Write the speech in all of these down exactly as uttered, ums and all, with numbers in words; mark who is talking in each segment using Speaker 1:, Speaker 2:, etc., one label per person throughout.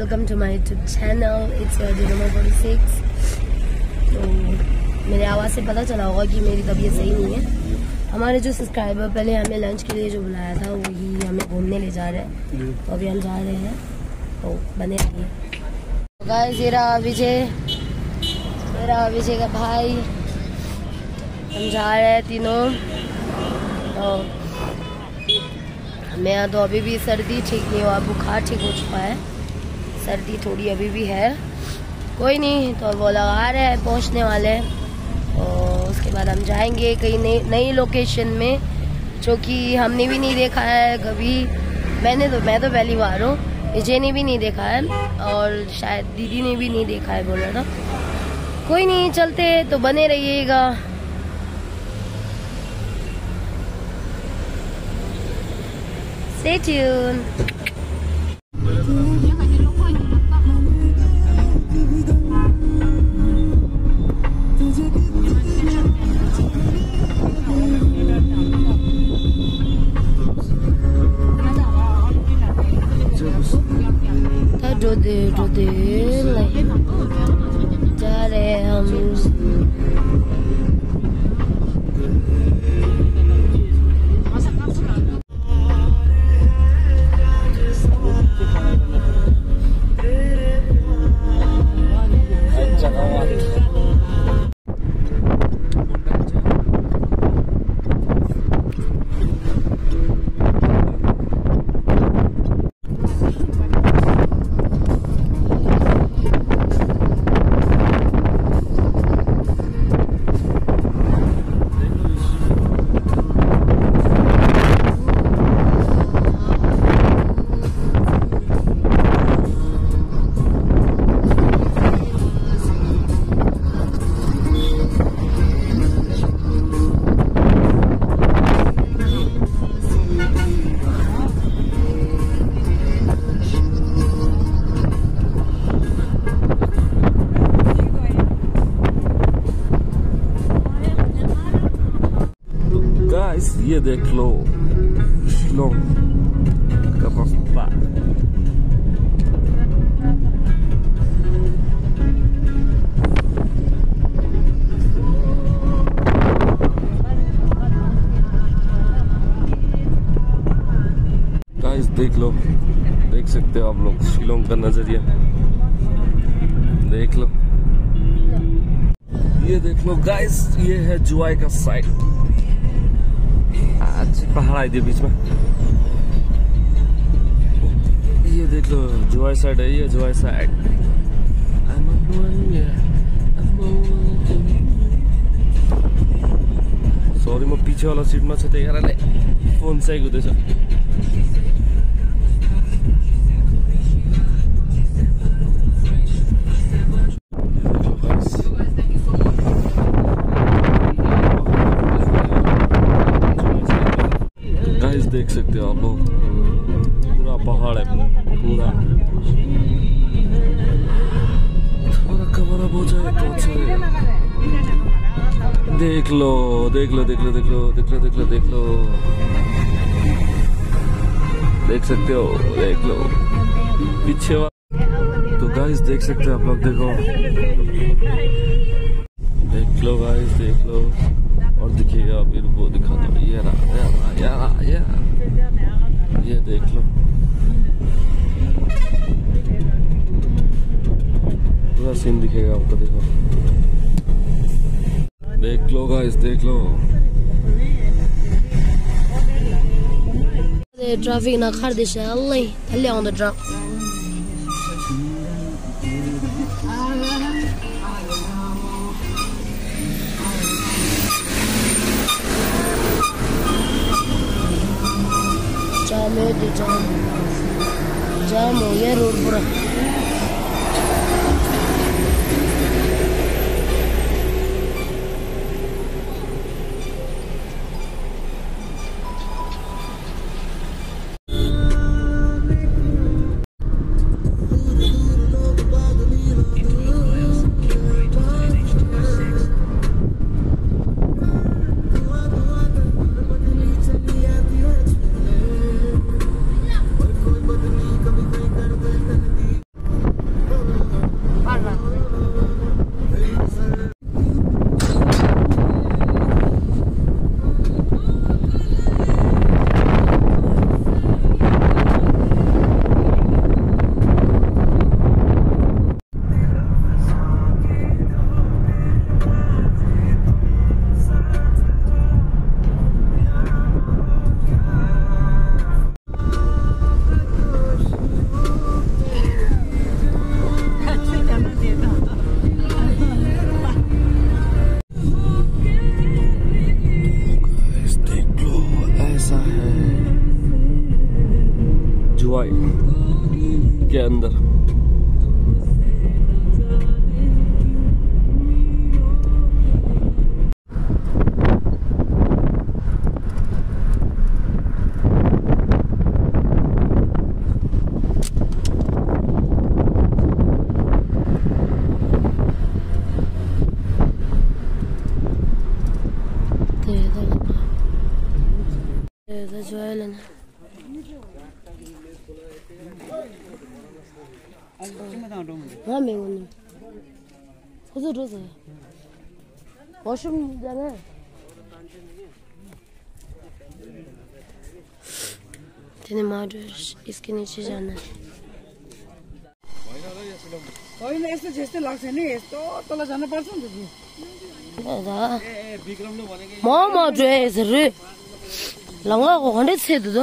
Speaker 1: Welcome to my YouTube channel. It's number forty six. तो मेरे आवाज़ से पता चला होगा कि मेरी तबीयत सही नहीं है। हमारे जो सब्सक्राइबर पहले हमें लंच के लिए जो बुलाया था वही हमें घूमने ले जा रहे हैं, तो अभी हम जा रहे हैं, तो बने रहिए। तो गाइस ये रहा विजय, मेरा विजय का भाई, हम जा रहे हैं तीनों। तो मैं तो अभी भी सर्दी ठीक नहीं हुआ, बुखार ठीक हो चुका है, सर्दी थोड़ी अभी भी है, कोई नहीं। तो वो लगा रहे हैं, पहुंचने वाले हैं। और उसके बाद हम जाएंगे कहीं नई नई लोकेशन में, जो कि हमने भी नहीं देखा है कभी। मैंने तो मैं तो पहली बार हूँ, विजय ने भी नहीं देखा है और शायद दीदी ने भी नहीं देखा है, बोल रहा था। कोई नहीं, चलते तो बने रहिएगा। Stay tuned. जो दे जो दे जा रहे हैं हम।
Speaker 2: ये देख लो शिलोंग का रास्ता। गाइस देख लो, देख सकते हो आप लोग शिलोंग का नजरिया, देख लो। ये देख लो गाइस, ये है जुआई का साइड। आज पहाड़ आई थी बीच में, ये देख लो जुआई साइड है, ये जुआई साइड। सॉरी म पीछे वाला सीट में छ, त्यही कारणले फोन चाहिँ हुँदैछ। देख सकते हो आप लोग, पूरा पहाड़ है, पूरा थोड़ा कवर अप हो जाए तो अच्छा है। देख लो देख लो देख लो देख लो देख लो देख लो देख लो देख सकते हो, देख लो पीछे वाला। तो गाइस देख सकते हो आप लोग, देखो देख लो गाइस, देख लो। और दिखेगा अभी, रुको दिखा दो, ये रहा ये रहा ये रहा ये रहा, ये देख लो पूरा सीन दिखेगा आपको, देखो देख लो गाइस, देख लो।
Speaker 1: ट्रैफिक ना खर दिशा अल्लाह थल्ले on the drop. जाम है, जाम जाम हो गया रोड पूरा। कौन सा ड्रेस है? वॉशरूम जाना है? तेने मार इसके नीचे जाना है।
Speaker 3: होइन यस्तो त्यस्तै लाग्छ नि यस्तो तल जानु पर्छ नि त
Speaker 1: मामा ड्रेस रे लंगा को खंडे से दो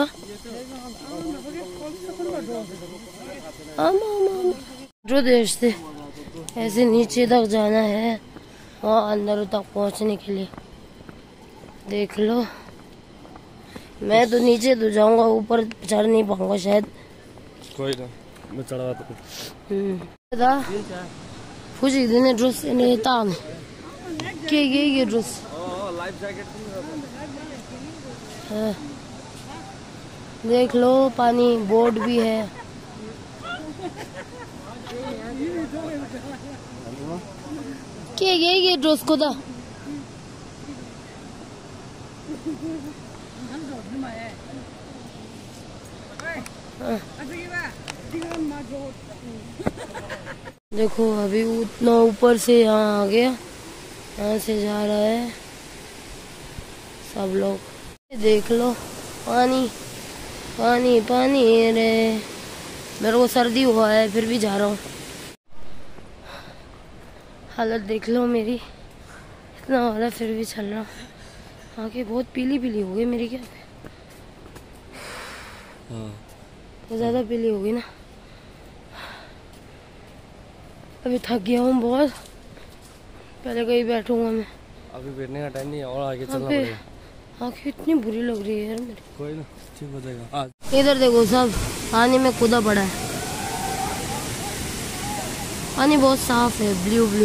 Speaker 1: आमा मामा जो देखते ऐसे नीचे तक जाना है वहाँ अंदर तक पहुँचने के लिए। देख लो मैं तो नीचे तो जाऊंगा, ऊपर चढ़ नहीं पाऊंगा शायद।
Speaker 2: कोई ना मैं चढ़ा तो
Speaker 1: दा फुजी देने ड्रेस ने तान के ये ये ड्रेस
Speaker 2: लाइफ जैकेट
Speaker 1: देख लो पानी बोर्ड भी है। के ये ये ड्रेस को दा देखो अभी उतना ऊपर से यहाँ आ गया, यहाँ से जा रहा है सब लोग। देख लो पानी पानी पानी रे, मेरे को सर्दी हुआ है फिर भी जा रहा हूँ। हालत देख लो मेरी, इतना हो रहा है फिर भी चल रहा हूँ। आँखें बहुत पीली पीली हो गई मेरी, क्या
Speaker 2: हाँ
Speaker 1: तो ज़्यादा पीली हो गई ना। अभी थक गया हूँ बहुत, पहले कहीं बैठूंगा मैं।
Speaker 2: अभी बैठने का टाइम नहीं है और आगे चलना पड़ेगा।
Speaker 1: आँखें इतनी बुरी लग रही है यार मेरी।
Speaker 2: कोई ना ठीक हो जाएगा।
Speaker 1: इधर देखो सब पानी में कूदा पड़ा है, पानी बहुत साफ है, ब्लू ब्लू।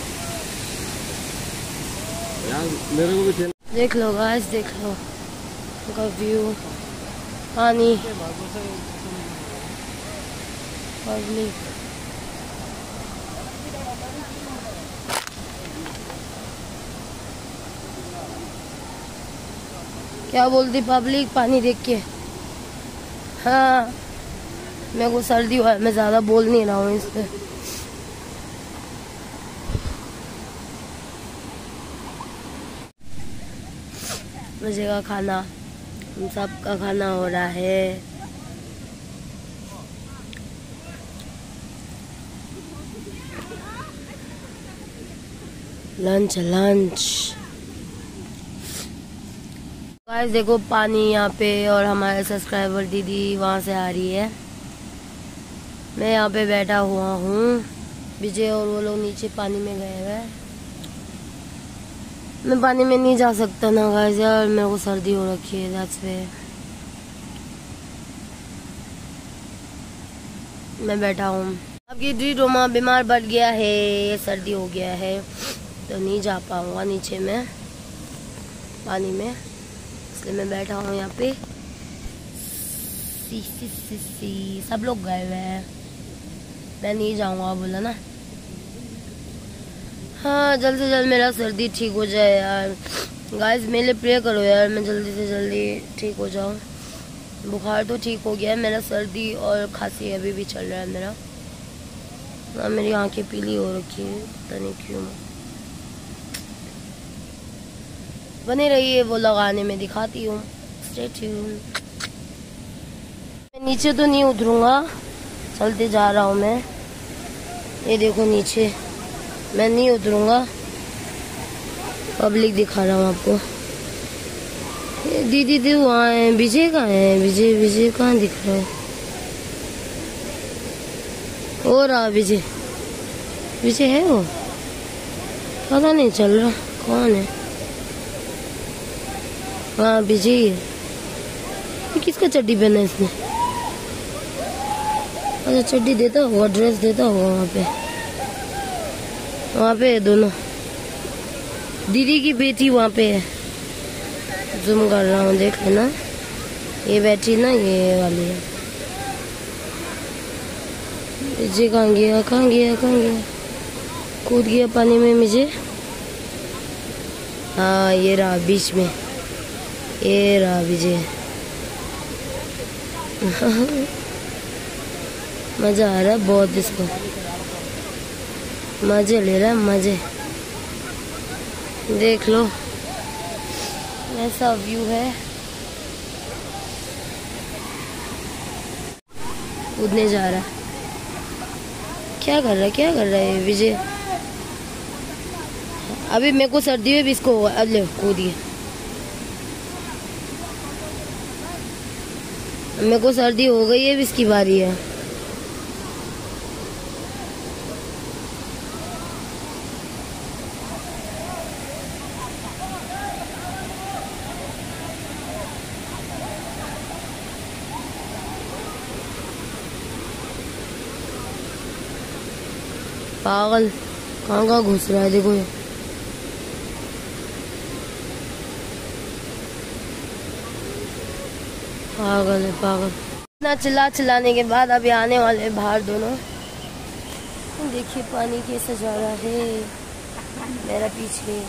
Speaker 2: यार मेरे को भी थे।
Speaker 1: देख लो गाइस, देख लो का व्यू, पानी पब्लिक। क्या बोलती पब्लिक पानी देख के? हाँ मेरे को सर्दी हुआ है, मैं ज्यादा बोल नहीं रहा हूँ इस पे। मजे का खाना, हम सब का खाना हो रहा है। लंच लंच गाइस देखो पानी यहाँ पे, और हमारे सब्सक्राइबर दीदी वहाँ से आ रही है। मैं यहाँ पे बैठा हुआ हूँ, विजय और वो लोग नीचे पानी में गए हुए हैं। मैं पानी में नहीं जा सकता ना गाइस यार, मेरे को सर्दी हो रखी है, दैट्स व्हाई मैं बैठा हूँ। आपकी डी रोमा बीमार पड़ गया है, सर्दी हो गया है तो नहीं जा पाऊंगा नीचे में पानी में, इसलिए मैं बैठा हूँ यहाँ पे। सी सी सी सी सब लोग गए हुए हैं, मैं नहीं जाऊंगा बोला ना। हाँ जल्द से जल्द मेरा सर्दी ठीक हो जाए यार गाइस, मेरे लिए प्रे करो यार, मैं जल्दी से जल्दी ठीक हो जाऊँ। बुखार तो ठीक हो गया है, मेरा सर्दी और खांसी अभी भी चल रहा है मेरा। हाँ मेरी आंखें पीली हो रखी है, पता नहीं क्यों। बने रहिए, वो लगाने में दिखाती हूँ। Stay tune. मैं नीचे तो नहीं उतरूंगा, चलते जा रहा हूँ मैं। ये देखो नीचे, मैं नहीं उतरूंगा, पब्लिक दिखा रहा हूँ आपको। ये दीदी दी वहाँ है, विजय कहाँ है? विजय विजय कहाँ दिख रहा है? हो रहा विजय, विजय है वो, पता नहीं चल रहा कौन है। हाँ विजय है। ये किसका चड्डी पहना है इसने? अच्छा चड्डी देता होगा, ड्रेस देता होगा वहाँ पे, वहाँ पे है दोनों। दीदी की बेटी वहाँ पे है, जूम कर रहा हूँ, देख लेना। ये बैठी ना, ये वाली है। विजय कहाँ गया, कहाँ गया, कहाँ गया? कूद गया पानी में विजय। हाँ ये रहा बीच में, ये रहा विजय। मजा आ रहा है बहुत इसको। मजे ले रहा है मजे। देख लो ऐसा व्यू है। कूदने जा रहा है। क्या कर रहा है क्या कर रहा है विजय? अभी मेरे को सर्दी में भी इसको अल्ले कूदिए। मेरे को सर्दी हो गई है, भी इसकी बारी है। पागल कहाँ कहाँ घुस रहा है देखो ये। पागल है पागल। इतना चिल्ला चिल्लाने के बाद अभी आने वाले हैं बाहर दोनों। देखिए पानी कैसे जा रहा है मेरा पीछे।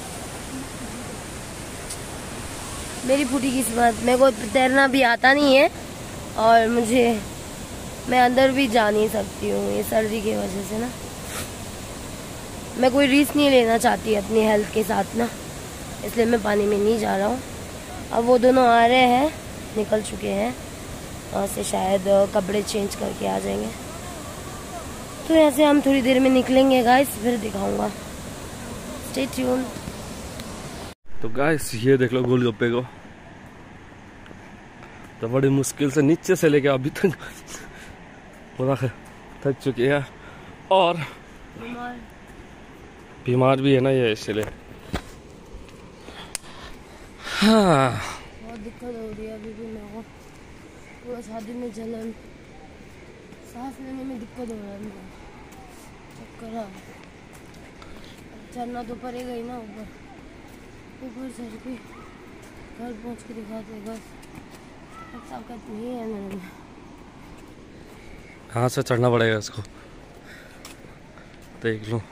Speaker 1: मेरी फूटी किस्मत, मेरे को तैरना भी आता नहीं है और मुझे मैं अंदर भी जा नहीं सकती हूँ ये सर्दी की वजह से ना। मैं कोई रिस्क नहीं लेना चाहती अपनी हेल्थ के साथ ना, इसलिए मैं पानी में नहीं जा रहा हूँ। अब वो दोनों आ रहे हैं, निकल चुके हैं और से शायद कपड़े चेंज करके आ जाएंगे। तो यहाँ से हम थोड़ी देर में निकलेंगे गाइस, फिर दिखाऊंगा। Stay tune.
Speaker 2: तो गाइस ये देख लो गोलगप्पे को, तो बड़ी मुश्किल से नीचे से लेके अभी तक पूरा थक चुकी है और बीमार भी है ना ये, इसलिए हाँ
Speaker 1: बहुत दिक्कत हो रही है अभी भी मेरे को। पूरा शादी में जलन, सांस लेने में दिक्कत हो रहा है मेरे को। चक्कर आ चढ़ना तो पड़ेगा ही ना ऊपर। ऊपर चढ़ के घर पहुँच के दिखाते बस। ताकत नहीं है मेरे में।
Speaker 2: कहाँ से चढ़ना पड़ेगा इसको, देख लो।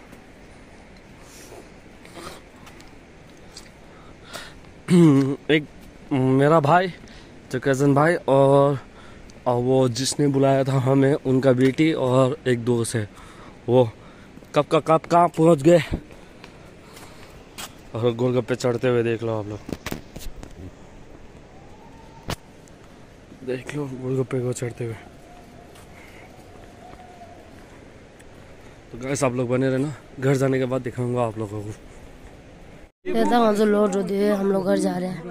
Speaker 2: एक मेरा भाई जो कज़न भाई और, और वो जिसने बुलाया था हमें, उनका बेटी और एक दोस्त है, वो कब का कब कहाँ पहुँच गए। और गोलगप्पे चढ़ते हुए देख लो आप लोग, देख लो गोलगप्पे को चढ़ते हुए। तो गाइस आप लोग बने रहना, घर जाने के बाद दिखाऊंगा आप लोगों को।
Speaker 1: वहाँ से लौट होते हुए हम लोग घर जा रहे हैं।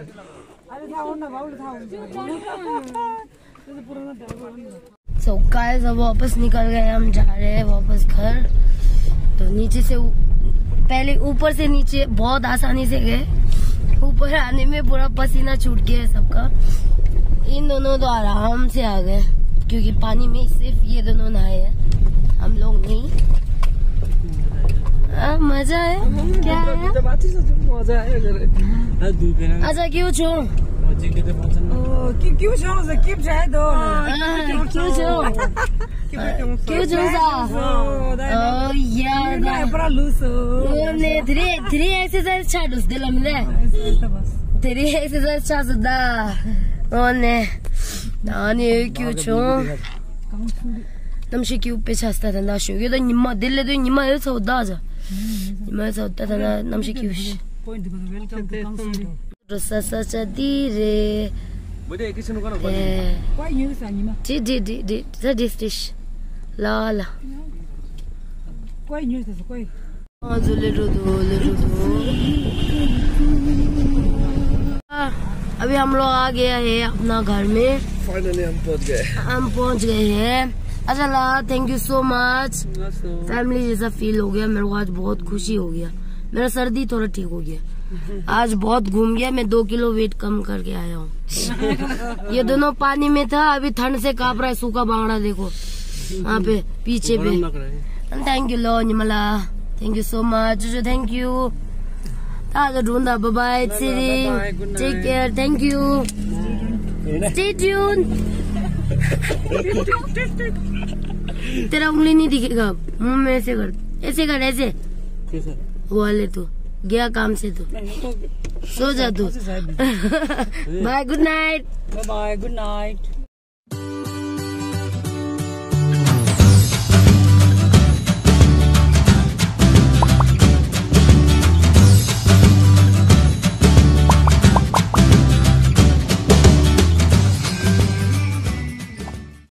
Speaker 1: सो गाइस अब वापस निकल गए, हम जा रहे हैं वापस घर। तो नीचे से पहले ऊपर से नीचे बहुत आसानी से गए, ऊपर आने में पूरा पसीना छूट गया है सबका। इन दोनों तो आराम से आ गए क्योंकि पानी में सिर्फ ये दोनों नहाए हैं, हम लोग नहीं। आ, मजा है क्या है?
Speaker 3: मजा है।
Speaker 1: अच्छा क्यों छो
Speaker 3: क्यों छो क्यों जाए दो
Speaker 1: क्यों छो क्यों छो सा यार
Speaker 3: बड़ा लूस
Speaker 1: ने थ्री थ्री एक्सरसाइज छाड़ उस दिल में थ्री एक्सरसाइज छाड़ सुधा ओने नानी क्यों छो नमशी क्यों पे छास्ता था ना शो ये तो निम्मा दिल ले तो निम्मा ये सौदा जा निम्मा सौदा था ना नमशी क्यों रसा सा धीरे जी जी जी जी सा डिस्टिश ला ला
Speaker 3: कोई न्यूज़ तो कोई
Speaker 1: हाँ जो ले रो दो ले रो दो। अभी हम लोग आ गया है अपना घर में,
Speaker 2: फाइनली हम पहुंच गए
Speaker 1: हम पहुंच गए हैं। अच्छा ला thank you so much. Family जैसा फील हो गया मेरे को, आज बहुत खुशी हो गया। मेरा सर्दी थोड़ा ठीक हो गया, आज बहुत घूम गया, मैं दो किलो वेट कम करके आया हूँ। ये दोनों पानी में था, अभी ठंड से कांप रहा है। सूखा बांगड़ा देखो वहाँ पे पीछे पे। थैंक यू लो निमला, thank you so much, thank you. ताजा ढूंढा, बाय बाय सिरी, take care, thank you, stay tune. तेरा उंगली नहीं दिखेगा, मुंह में ऐसे कर, ऐसे कर, ऐसे वो वाले तू गया काम से, तू सो जा तू। Bye good night,
Speaker 3: bye good night.